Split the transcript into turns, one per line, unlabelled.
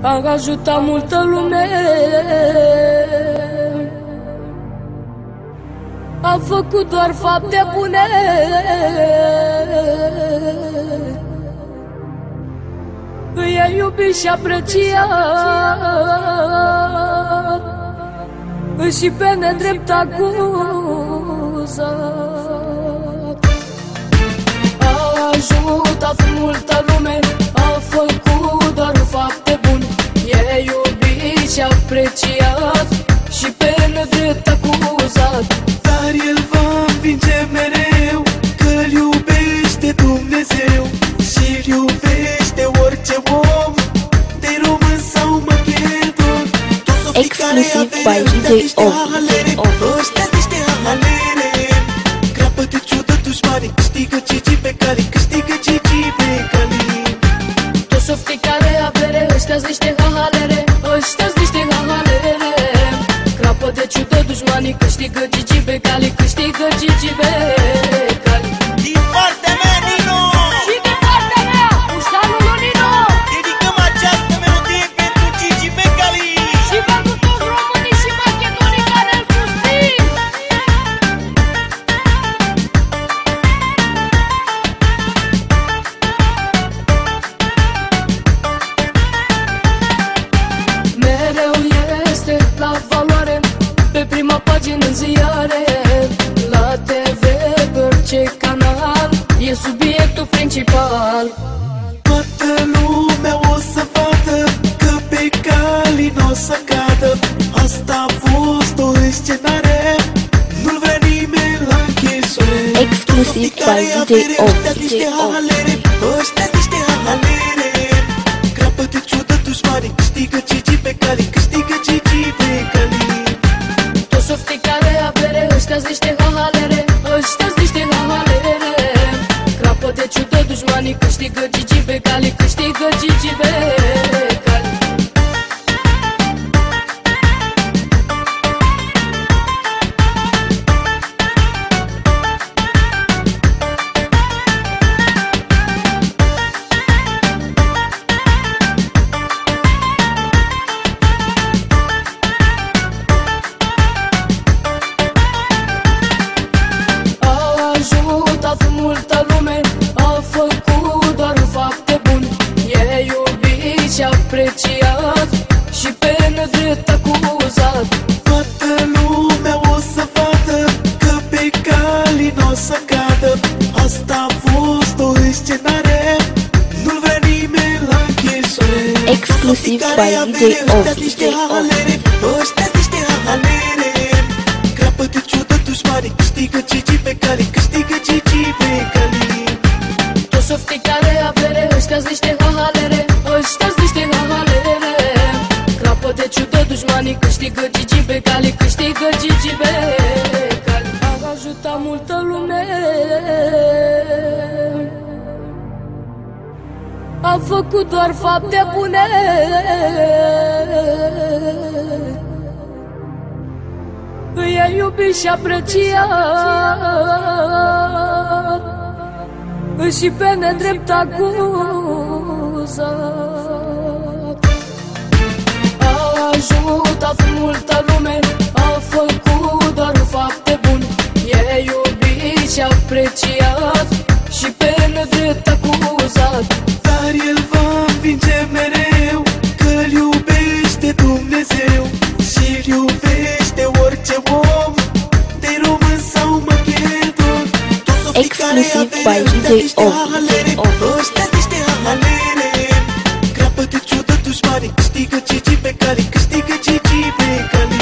Am ajutat multă lume, am făcut doar fapte bune. I-a iubit și apreciat și pe nedrept acuzat. A ajutat multă lume, a făcut doar fapte bune. I-a iubit și apreciat și pe nedrept acuzat.
Dar el va învinge mereu, că-l iubește Dumnezeu și-l iubește orice om, de român sau maghiedon.
Exclusiv by DJ
Ăștia-s niște halere, crapă de ciudă dușmanii, câștigă Gigi pe cali, câștigă Gigi pe cali.
Toți softii care avere, ăștia-s niște halere, ăștia-s niște halere. Crapă de ciudă dușmanii, câștigă Gigi pe cali, câștigă Gigi pe cali.
Din partea mea, Nino!
Și din partea mea, cu salutul Nino!
Dedicăm această melodie pentru Gigi pe cali
și pentru toți românii și macedonii care îl susțin. Mereu este la valoare, pe prima pagină în ziare, la TV, pe orice canal, e subiectul principal.
Toată lumea o să vadă că pe cali n-o să cadă. Asta a fost o scenare, nu-l vrea nimeni la închisoare.
Exclusiv by DJ
Ăștia-s niște halere, ăștia-s niște halere. Crapă de ciudă dușmanii, câștigă Gigi pe cali, câștigă Gigi pe cali.
Toți softii care avere, ăștia-s niște halere, ăștia-s niște halere. Crapă de ciudă dușmanii, câștigă Gigi pe cali, câștigă Gigi pe cali. Multă lume, a făcut doar fapte bune. I-a iubit și apreciat și pe nedrept acuzat.
Toată lumea o să vadă că pe cali n-o să cadă. Asta a fost o scenare, nu-l vrea nimeni la închisoare.
Exclusiv by DJ
Ăștia-s niște halere, ăștia-s niște halere. Crapă de ciudă dușmanii, câștigă Gigi pe cali, câștigă Gigi pe cali.
Toți softii care avere, ăștia-s niște halere, ăștia-s niște halere. Crapă de ciudă dușmanii, câștigă Gigi pe cali, câștigă Gigi pe cali. Am ajutat multă lume, am făcut doar fapte bune. I-a iubit și apreciat și pe nedrept acuzat. A ajutat multă lume, a făcut doar fapte bune. I-a iubit și apreciat și pe nedrept acuzat.
Dar el va învinge mereu, că-l iubește Dumnezeu și-l iubește orice om, de român sau maghiedon.
Exclusiv by DJ
Ăștia-s niște halere, crapă de ciudă dușmanii, câștigă Gigi pe cali, câștigă Gigi pe cali.